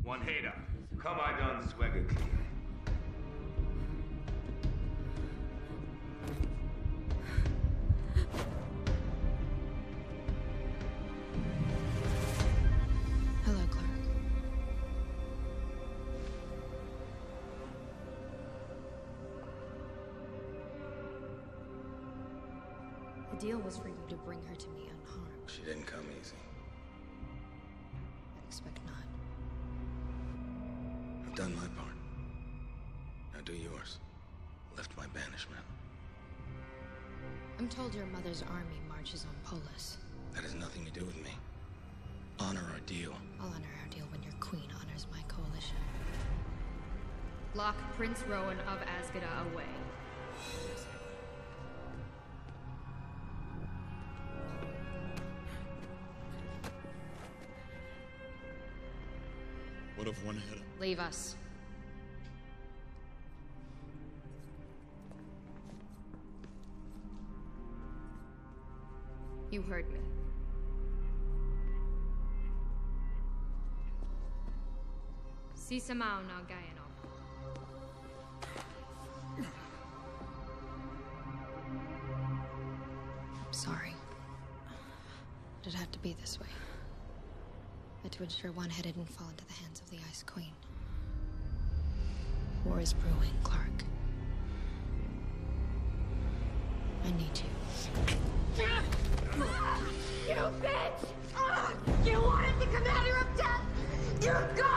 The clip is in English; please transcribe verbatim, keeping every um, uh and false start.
One hater. Come I done swagger clean. Hello, Clark. The deal was for you to bring her to me unharmed. She didn't come easy. I'd expect not. I've done my part. Now do yours. Left my banishment. I'm told your mother's army marches on Polis. That has nothing to do with me. Honor our deal. I'll honor our deal when your queen honors my coalition. Lock Prince Rowan of Azgada away. What of one head? Leave us. You heard me. Sisamao na Gayano. I'm sorry. Did it have to be this way? But to ensure one head didn't fall into the hands of the Ice Queen. War is brewing, Clark. I need you. You bitch! You wanted the commander of death! You're gone!